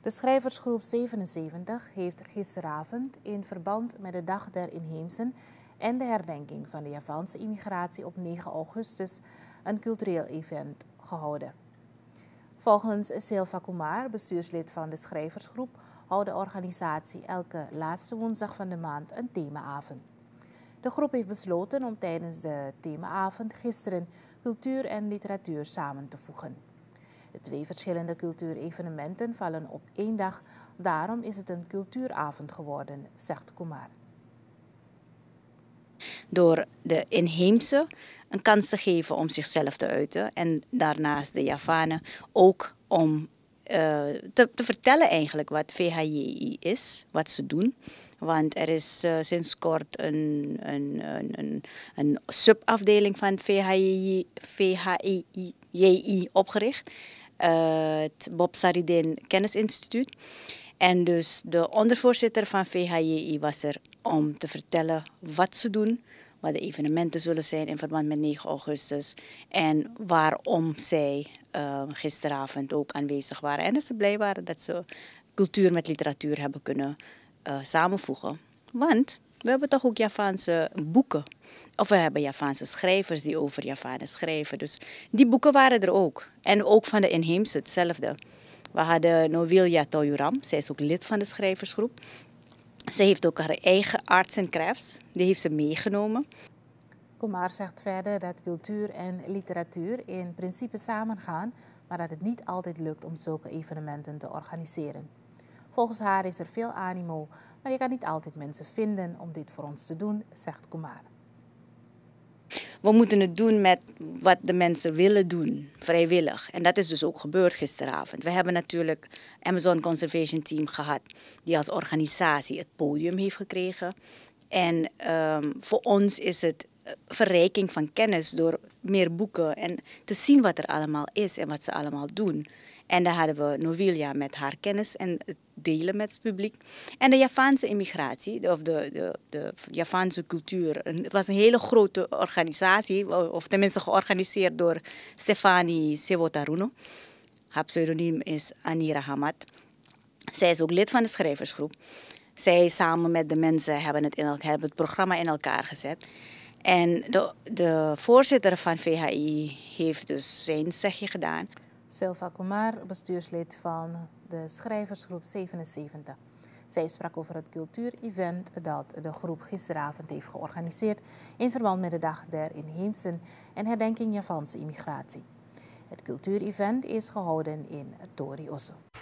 De schrijversgroep 77 heeft gisteravond in verband met de Dag der Inheemsen en de herdenking van de Javaanse immigratie op 9 augustus een cultureel event gehouden. Volgens Silva Kumar, bestuurslid van de schrijversgroep, houdt de organisatie elke laatste woensdag van de maand een themaavond. De groep heeft besloten om tijdens de themaavond gisteren cultuur en literatuur samen te voegen. De 2 verschillende cultuurevenementen vallen op 1 dag, daarom is het een cultuuravond geworden, zegt Kumar. Door de inheemse een kans te geven om zichzelf te uiten en daarnaast de Javanen ook om te vertellen eigenlijk wat VHJI is, wat ze doen. Want er is sinds kort een subafdeling van VHJI opgericht, het Bob Saridin Kennisinstituut. En dus de ondervoorzitter van VHJI was er om te vertellen wat ze doen, wat de evenementen zullen zijn in verband met 9 augustus en waarom zij gisteravond ook aanwezig waren. En dat ze blij waren dat ze cultuur met literatuur hebben kunnen samenvoegen. Want we hebben toch ook Javaanse boeken. Of we hebben Javaanse schrijvers die over Javanen schrijven. Dus die boeken waren er ook. En ook van de inheemse hetzelfde. We hadden Novilja Toyuram, zij is ook lid van de schrijversgroep. Ze heeft ook haar eigen arts en crafts, die heeft ze meegenomen. Kumar zegt verder dat cultuur en literatuur in principe samengaan, maar dat het niet altijd lukt om zulke evenementen te organiseren. Volgens haar is er veel animo, maar je kan niet altijd mensen vinden om dit voor ons te doen, zegt Kumar. We moeten het doen met wat de mensen willen doen, vrijwillig. En dat is dus ook gebeurd gisteravond. We hebben natuurlijk Amazon Conservation Team gehad, die als organisatie het podium heeft gekregen. En voor ons is het verrijking van kennis door meer boeken en te zien wat er allemaal is en wat ze allemaal doen. En daar hadden we Novilja met haar kennis en het delen met het publiek. En de Javaanse immigratie, of de Javaanse cultuur. Het was een hele grote organisatie, of tenminste georganiseerd door Stefani Sewotaruno. Haar pseudoniem is Anira Hamad. Zij is ook lid van de schrijversgroep. Zij samen met de mensen hebben het programma in elkaar gezet. En de voorzitter van VHI heeft dus zijn zegje gedaan. Silva Kumar, bestuurslid van de schrijversgroep 77. Zij sprak over het cultuurevent dat de groep gisteravond heeft georganiseerd in verband met de Dag der Inheemsen en herdenking Javaanse immigratie. Het cultuurevent is gehouden in Tori Osso.